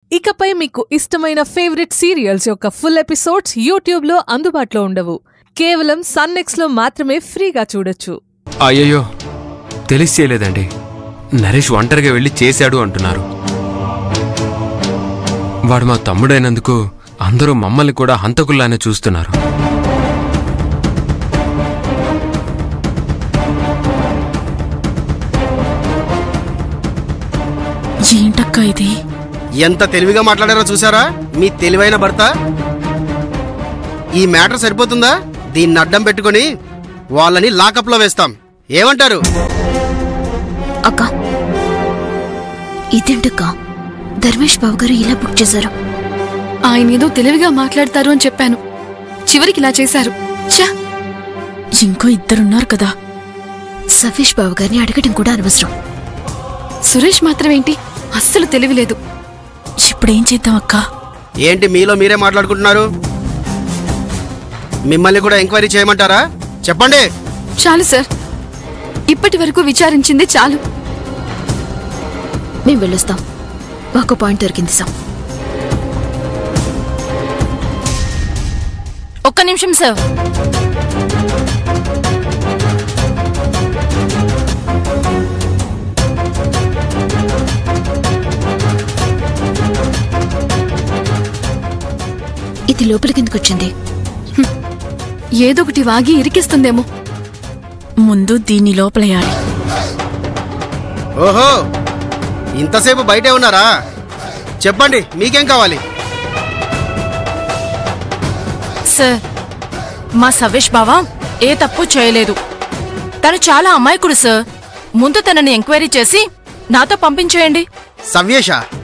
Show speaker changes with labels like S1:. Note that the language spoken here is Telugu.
S1: ఇకపై మీకు ఇష్టమైన ఫేవరెట్ సీరియల్స్ యొక్క ఫుల్ ఎపిసోడ్స్ యూట్యూబ్లో అందుబాటులో ఉండవు. కేవలం సన్నెక్స్లో మాత్రమే ఫ్రీగా చూడొచ్చు.
S2: అయ్యయ్యో, తెలిసి చేయలేదండి. నరేష్ ఒంటరిగా వెళ్ళి చేశాడు అంటున్నారు. వాడు మా తమ్ముడైనందుకు అందరూ మమ్మల్ని కూడా హంతకుల్లానే చూస్తున్నారు.
S3: ఏంటక్క ఇది?
S4: ఎంత తెలివిగా మాట్లాడారో చూసారా మీ తెలివైన భర్త? ఈ మ్యాటర్ సరిపోతుందా? దీన్ని అడ్డం పెట్టుకుని వాళ్ళని లాకప్ లో వేస్తాం. ఏమంటారు?
S3: అక్క, ఇదేంటక్క? ధర్మేష్ బాబు గారు ఇలా బుక్ చేశారు.
S5: ఆయన ఏదో తెలివిగా మాట్లాడతారు అని చెప్పాను, చివరికి ఇలా చేశారు.
S3: ఇంకో ఇద్దరున్నారు కదా. సఫీష్ బాబు గారిని అడగటం కూడా అనవసరం.
S5: సురేష్ మాత్రమేంటి, అస్సలు తెలివిలేదు.
S3: ఇప్పుడేం చేద్దాం అక్క?
S4: ఏంటి మీలో మీరే మాట్లాడుకుంటున్నారు? మిమ్మల్ని కూడా ఎంక్వైరీ చేయమంటారా? చెప్పండి.
S5: చాలు సార్, ఇప్పటి వరకు విచారించింది చాలు.
S3: మేము వెళ్ళొస్తాం. మాకు పాయింట్ దొరికింది సార్.
S5: ఒక్క నిమిషం సార్.
S3: ఇది లోపలికి ఎందుకు వచ్చింది?
S5: ఏదో ఒకటి వాగి ఇరికిస్తుందేమో.
S3: ముందు దీన్ని లోపలేయాలి.
S4: ఓహో, ఇంతసేపు బయటే ఉన్నారా? చెప్పండి, మీకేం కావాలి?
S6: సార్, మా సవేష్ బావా ఏ తప్పు చేయలేదు. తను చాలా అమాయకుడు సార్. ముందు తనని ఎంక్వైరీ చేసి నాతో పంపించేయండి.
S4: సవ్యేష